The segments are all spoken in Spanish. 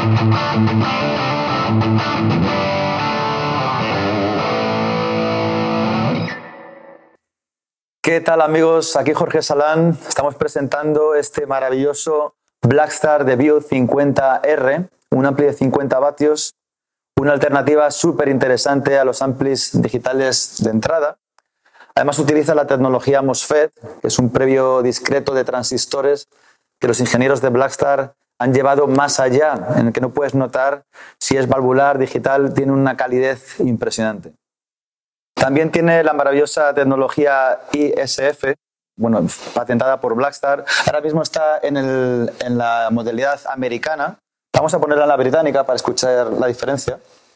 ¿Qué tal, amigos? Aquí Jorge Salán. Estamos presentando este maravilloso Blackstar Debut 50R, un ampli de 50 vatios, una alternativa súper interesante a los amplis digitales de entrada. Además utiliza la tecnología MOSFET, que es un previo discreto de transistores que los ingenieros de Blackstar han llevado más allá, en el que no puedes notar si es valvular, digital, tiene una calidez impresionante. También tiene la maravillosa tecnología ISF, bueno, patentada por Blackstar. Ahora mismo está en la modalidad americana. Vamos a ponerla en la británica para escuchar la diferencia.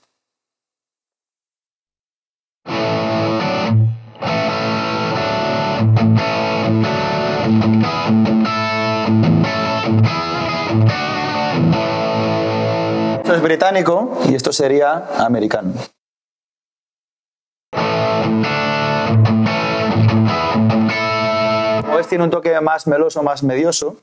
Esto es británico y esto sería americano. Como ves, tiene un toque más meloso, más medioso.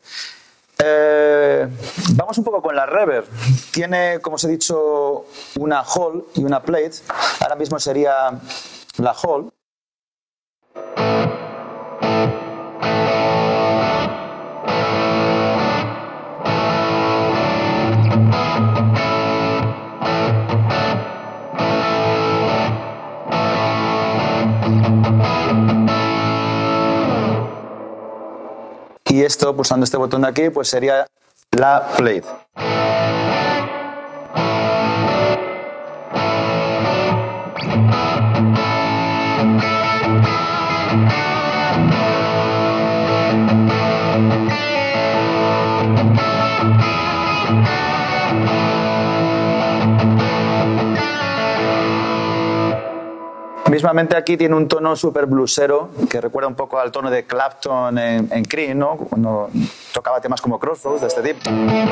Vamos un poco con la reverb. Tiene, como os he dicho, una hall y una plate. Ahora mismo sería la hall. Y esto, pulsando este botón de aquí, pues sería la plate. Mismamente aquí tiene un tono súper bluesero que recuerda un poco al tono de Clapton en Cream, ¿no? Cuando tocaba temas como Crossroads de este tipo.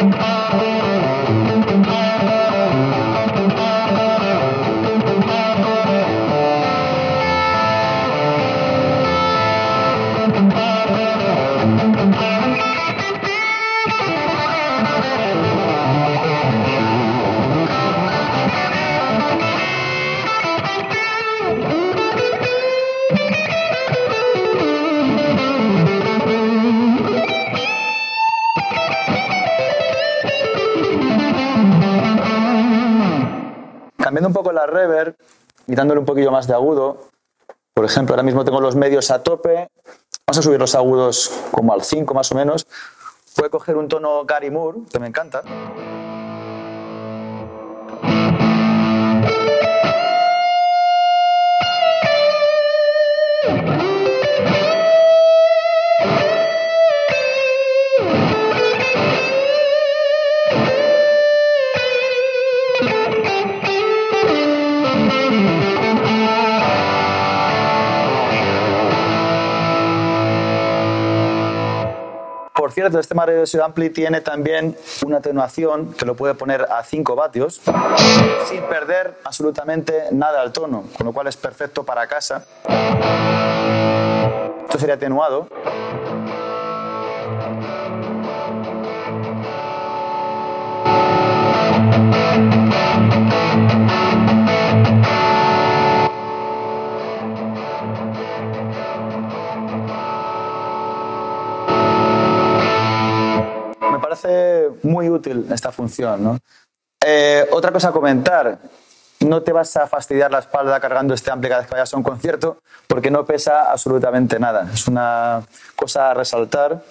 Cambiando un poco la reverb y dándole un poquillo más de agudo. Por ejemplo, ahora mismo tengo los medios a tope. Vamos a subir los agudos como al 5 más o menos. Voy a coger un tono Gary Moore, que me encanta. Por cierto, este maravilloso ampli tiene también una atenuación que lo puede poner a 5 vatios sin perder absolutamente nada al tono, con lo cual es perfecto para casa. Esto sería atenuado. Me parece muy útil esta función, ¿no? Otra cosa a comentar, no te vas a fastidiar la espalda cargando este ampli cada vez que vayas a un concierto porque no pesa absolutamente nada. Es una cosa a resaltar.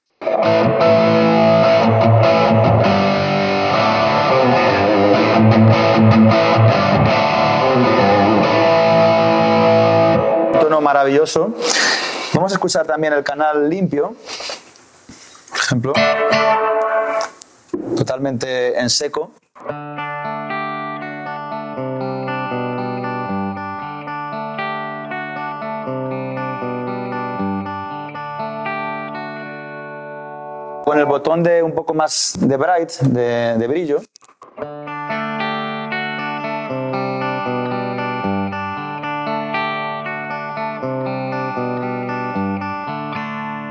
Un tono maravilloso. Vamos a escuchar también el canal limpio, por ejemplo, totalmente en seco. Con el botón de un poco más de bright, de brillo.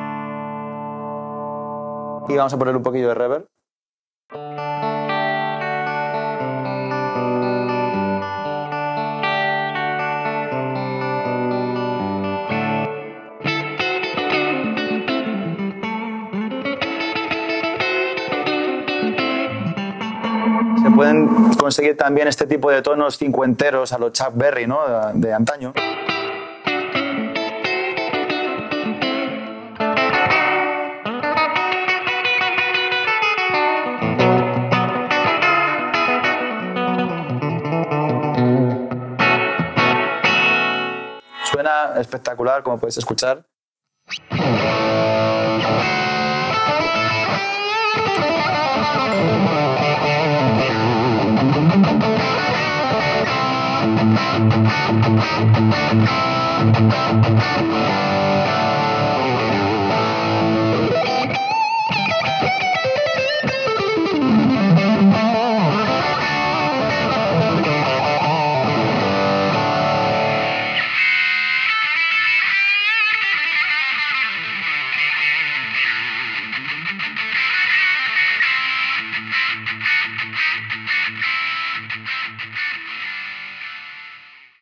Y vamos a poner un poquillo de reverb. se pueden conseguir también este tipo de tonos cincuenteros a los Chuck Berry, ¿no? De antaño. Suena espectacular, como podéis escuchar.